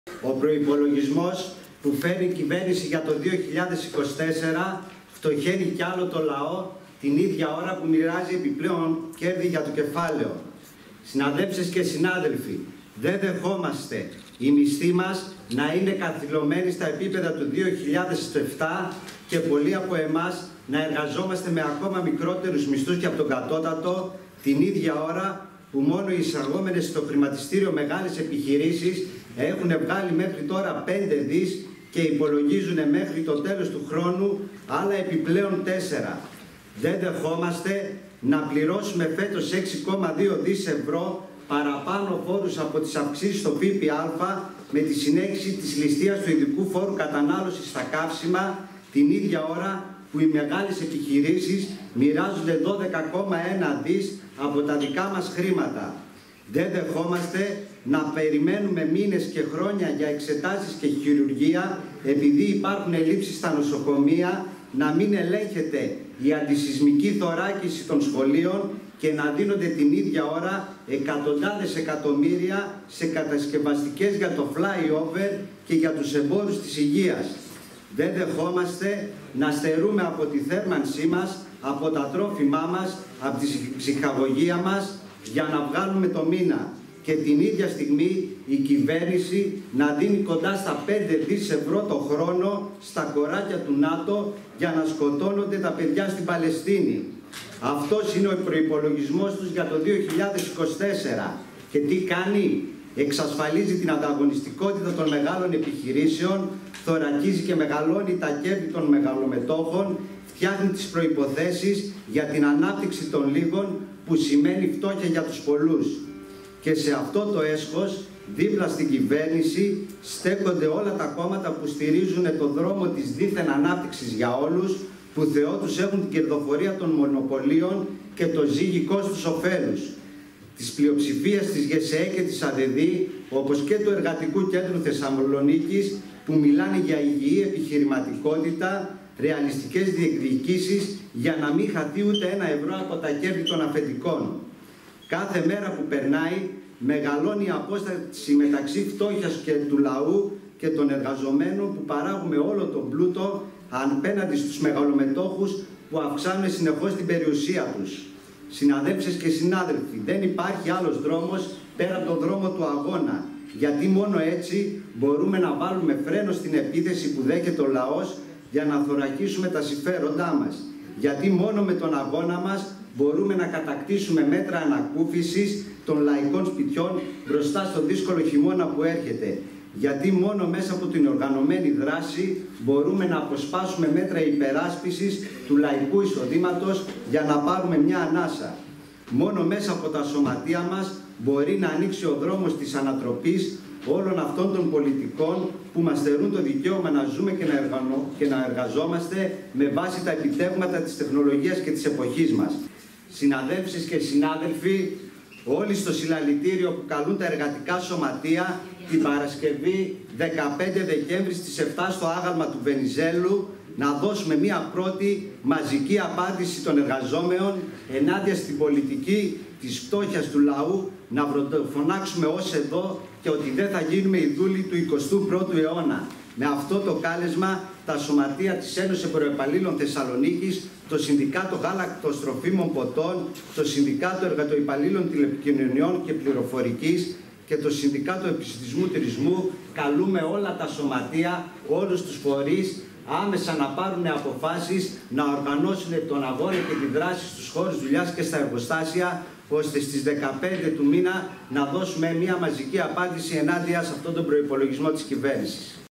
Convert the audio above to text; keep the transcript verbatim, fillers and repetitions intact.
Ο προϋπολογισμός που φέρει η κυβέρνηση για το δύο χιλιάδες είκοσι τέσσερα φτωχαίνει κι άλλο το λαό την ίδια ώρα που μοιράζει επιπλέον κέρδη για το κεφάλαιο. Συναδέλφες και συνάδελφοι, δεν δεχόμαστε οι μισθοί μας να είναι καθυλωμένοι στα επίπεδα του δύο χιλιάδες επτά και πολλοί από εμάς να εργαζόμαστε με ακόμα μικρότερους μισθούς και από τον κατώτατο την ίδια ώρα που μόνο οι εισαγόμενες στο χρηματιστήριο μεγάλες επιχειρήσεις έχουν βγάλει μέχρι τώρα πέντε δις και υπολογίζουν μέχρι το τέλος του χρόνου άλλα επιπλέον τέσσερα. Δεν δεχόμαστε να πληρώσουμε φέτος έξι κόμμα δύο δισεκατομμύρια ευρώ παραπάνω φόρους από τις αυξήσεις στο ΦΠΑ με τη συνέχιση της ληστείας του ειδικού φόρου κατανάλωσης στα καύσιμα την ίδια ώρα που οι μεγάλες επιχειρήσεις μοιράζονται δώδεκα κόμμα ένα δισεκατομμύρια από τα δικά μας χρήματα. Δεν δεχόμαστε να περιμένουμε μήνες και χρόνια για εξετάσεις και χειρουργία επειδή υπάρχουν ελλείψεις στα νοσοκομεία, να μην ελέγχεται η αντισυσμική θωράκιση των σχολείων και να δίνονται την ίδια ώρα εκατοντάδες εκατομμύρια σε κατασκευαστικές για το flyover και για τους εμπόρους της υγείας. Δεν δεχόμαστε να στερούμε από τη θέρμανσή μας, από τα τρόφιμά μας, από τη ψυχαγωγία μας για να βγάλουμε το μήνα. Και την ίδια στιγμή η κυβέρνηση να δίνει κοντά στα πέντε δισεκατομμύρια ευρώ το χρόνο στα κοράκια του ΝΑΤΟ για να σκοτώνονται τα παιδιά στην Παλαιστίνη. Αυτός είναι ο προϋπολογισμός τους για το δύο χιλιάδες είκοσι τέσσερα. Και τι κάνει? Εξασφαλίζει την ανταγωνιστικότητα των μεγάλων επιχειρήσεων, θωρακίζει και μεγαλώνει τα κέρδη των μεγαλομετόχων, φτιάχνει τις προϋποθέσεις για την ανάπτυξη των λίγων που σημαίνει φτώχεια για τους πολλούς. Και σε αυτό το έσχος, δίπλα στην κυβέρνηση, στέκονται όλα τα κόμματα που στηρίζουν τον δρόμο της δίθεν ανάπτυξης για όλους, που Θεό τους έχουν την κερδοφορία των μονοπωλίων και το ζύγι κόστους ωφέλους. Της πλειοψηφίας της ΓΕΣΕΕ και της ΑΔΕΔΗ, όπως και του Εργατικού Κέντρου Θεσσαλονίκης, που μιλάνε για υγιή επιχειρηματικότητα, ρεαλιστικές διεκδικήσεις για να μην χαθεί ούτε ένα ευρώ από τα κέρδη των αφεντικών. Κάθε μέρα που περνάει μεγαλώνει η απόσταση μεταξύ φτώχειας και του λαού και των εργαζομένων που παράγουμε όλο τον πλούτο απέναντι στους μεγαλομετόχους που αυξάνουν συνεχώς την περιουσία τους. Συναδέλφες και συνάδελφοι, δεν υπάρχει άλλος δρόμος πέρα από τον δρόμο του αγώνα, γιατί μόνο έτσι μπορούμε να βάλουμε φρένο στην επίθεση που δέχεται ο λαός για να θωρακίσουμε τα συμφέροντά μας. Γιατί μόνο με τον αγώνα μας μπορούμε να κατακτήσουμε μέτρα ανακούφισης των λαϊκών σπιτιών μπροστά στο δύσκολο χειμώνα που έρχεται. Γιατί μόνο μέσα από την οργανωμένη δράση μπορούμε να αποσπάσουμε μέτρα υπεράσπισης του λαϊκού εισοδήματος για να πάρουμε μια ανάσα. Μόνο μέσα από τα σωματεία μας μπορεί να ανοίξει ο δρόμος της ανατροπής όλων αυτών των πολιτικών που μας στερούν το δικαίωμα να ζούμε και να, εργανώ, και να εργαζόμαστε με βάση τα επιτεύγματα της τεχνολογίας και της εποχής μας. Συναδέλφες και συνάδελφοι, όλοι στο συλλαλητήριο που καλούν τα εργατικά σωματεία την Παρασκευή δεκαπέντε Δεκέμβρη στις επτά στο άγαλμα του Βενιζέλου να δώσουμε μία πρώτη μαζική απάντηση των εργαζόμενων ενάντια στην πολιτική της φτώχειας του λαού, να φωνάξουμε ως εδώ και ότι δεν θα γίνουμε οι δούλοι του εικοστού πρώτου αιώνα. Με αυτό το κάλεσμα, τα σωματεία της Ένωσης Εμπορευαλλήλων Θεσσαλονίκης, το Συνδικάτο Γάλακτος-Τροφίμων Ποτών, το Συνδικάτο Εργατοϊπαλλήλων Τηλεπικοινωνιών και Πληροφορικής και το Συνδικάτο Επιστημισμού Τουρισμού καλούμε όλα τα σωματεία, όλους τους φορείς άμεσα να πάρουν αποφάσεις, να οργανώσουν τον αγώνα και τη δράση στους χώρους δουλειάς και στα εργοστάσια, ώστε στις δεκαπέντε του μήνα να δώσουμε μια μαζική απάντηση ενάντια σε αυτόν τον προϋπολογισμό της κυβέρνησης.